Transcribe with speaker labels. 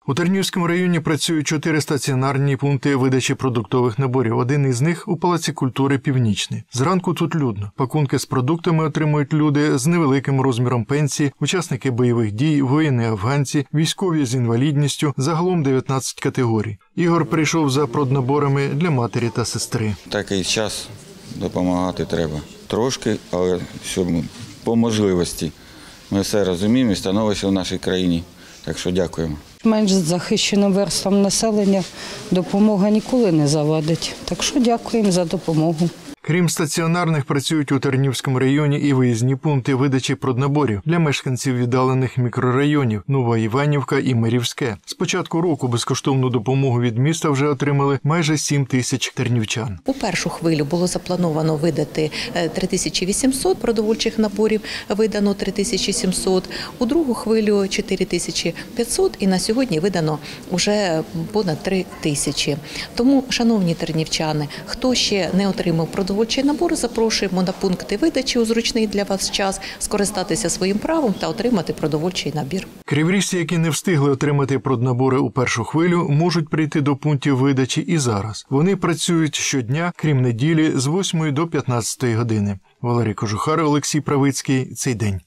Speaker 1: У Тернівському районі працюють 4 стаціонарні пункти видачі продуктових наборів. Один із них у Палаці культури «Північний». Зранку тут людно. Пакунки з продуктами отримують люди з невеликим розміром пенсії, учасники бойових дій, воїни-афганці, військові з інвалідністю, загалом 19 категорій. Ігор прийшов за проднаборами для матері та сестри.
Speaker 2: Такий час допомагати треба. Трошки, але по можливості. Ми все розуміємо і становище в нашій країні. Так що дякуємо.
Speaker 3: Менш захищеним верствам населення допомога ніколи не завадить. Так що дякуємо за допомогу.
Speaker 1: Крім стаціонарних, працюють у Тернівському районі і виїзні пункти видачі проднаборів для мешканців віддалених мікрорайонів Нова Іванівка і Мирівське. З початку року безкоштовну допомогу від міста вже отримали майже 7 тисяч тернівчан.
Speaker 4: У першу хвилю було заплановано видати 3800 продовольчих наборів, видано 3700, у другу хвилю 4500 і на сьогодні видано вже понад 3000. Тому, шановні тернівчани, хто ще не отримав продовольчий набор, запрошуємо на пункти видачі у зручний для вас час, скористатися своїм правом та отримати продовольчий набір.
Speaker 1: Криворіжці, які не встигли отримати проднабори у першу хвилю, можуть прийти до пунктів видачі і зараз. Вони працюють щодня, крім неділі, з 8 до 15 години. Валерій Кожухар, Олексій Правицький. Цей день.